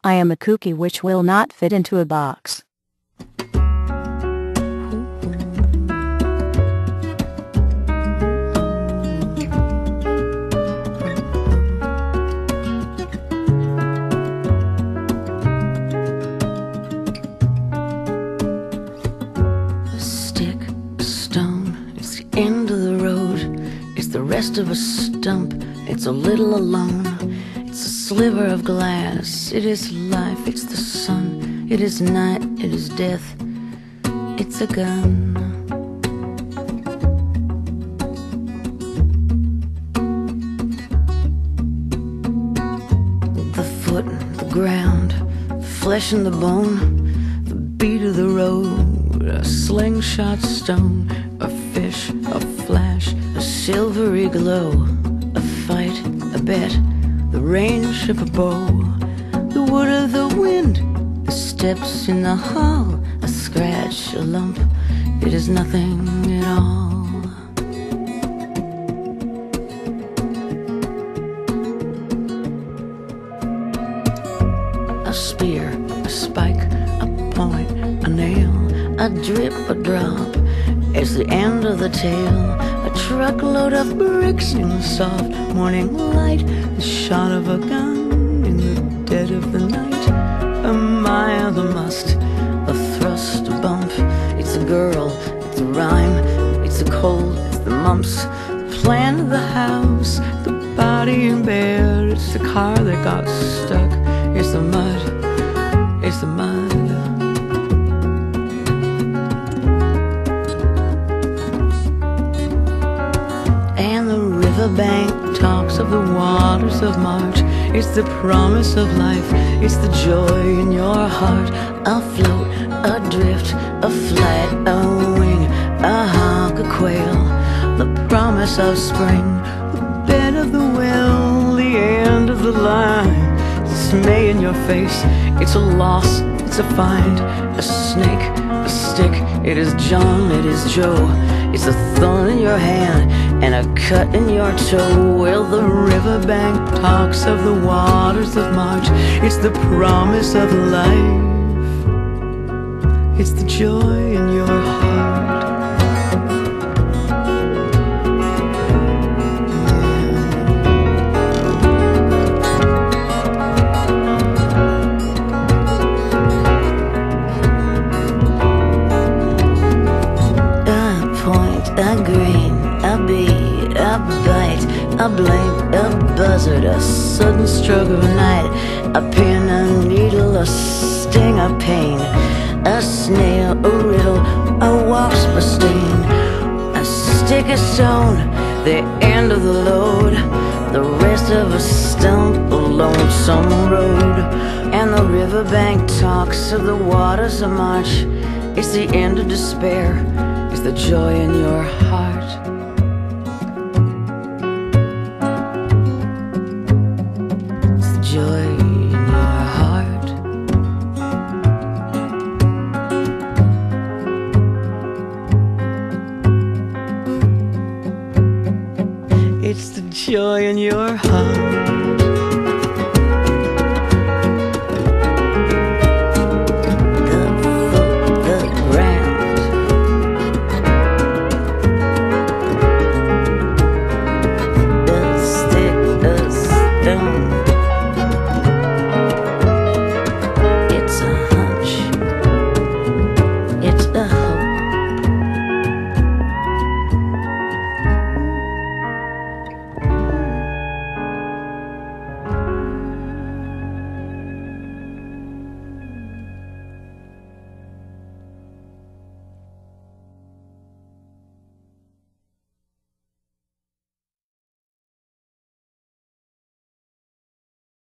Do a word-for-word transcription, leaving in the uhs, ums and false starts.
I am a kooky which will not fit into a box. Stick, stone, it's the end of the road. It's the rest of a stump, it's a little alone. It's a sliver of glass, it is life, it's the sun, it is night, it is death, it's a gun. The foot, the ground, flesh and the bone, the beat of the road, a slingshot stone, a fish, a flash, a silvery glow, a fight, a bet, the range of a bow, the wood of the wind, the steps in the hall, a scratch, a lump, it is nothing at all. A spear, a spike, a point, a nail, a drip, a drop, it's the end of the tale. A truckload of bricks in the soft morning light, the shot of a gun in the dead of the night. A mile, a must, a thrust, a bump, it's a girl, it's a rhyme, it's a cold, it's the mumps, the plan of the house, the body in bed, it's the car that got stuck, it's the mud, it's the mud. The bank talks of the waters of March. It's the promise of life, it's the joy in your heart. A float, a drift, a flight, a wing, a hawk, a quail, the promise of spring, the bed of the well, the end of the line. Dismay in your face, it's a loss, it's a find, a snake, a stick, it is John, it is Joe. It's a thorn in your hand and a cut in your toe. Well, the riverbank talks of the waters of March. It's the promise of life, it's the joy in your heart. A grain, a beat, a bite, a blink, a buzzard, a sudden stroke of night, a pin, a needle, a sting, a pain, a snail, a riddle, a wasp, a sting, a stick, a stone, the end of the load, the rest of a stump, a lonesome road. And the riverbank talks of the waters of March. It's the end of despair, it's the joy in your heart.